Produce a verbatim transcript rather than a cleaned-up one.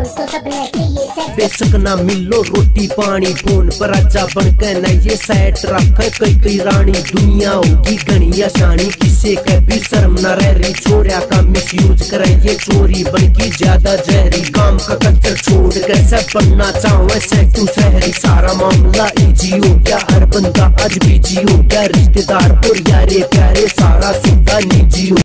तो सब है ये सेट। बेशक ना मिलो रोटी पानी फोन पर राजा बनके न ये सेट रखे कई कई रानी। दुनिया होगी घनी आसानी किसे कभी शर्म न रह रही। छोरिया का मिस यूज करे ये चोरी बन की ज्यादा जहरी। काम का कल्चर छोड़ के सब बनना चाहो ऐसे तू शहरी। सारा मामला इजी हो गया हर बंदा आज बिजी हो गया। रिश्तेदार और यारे प्यारे सारा सुनता निजी हो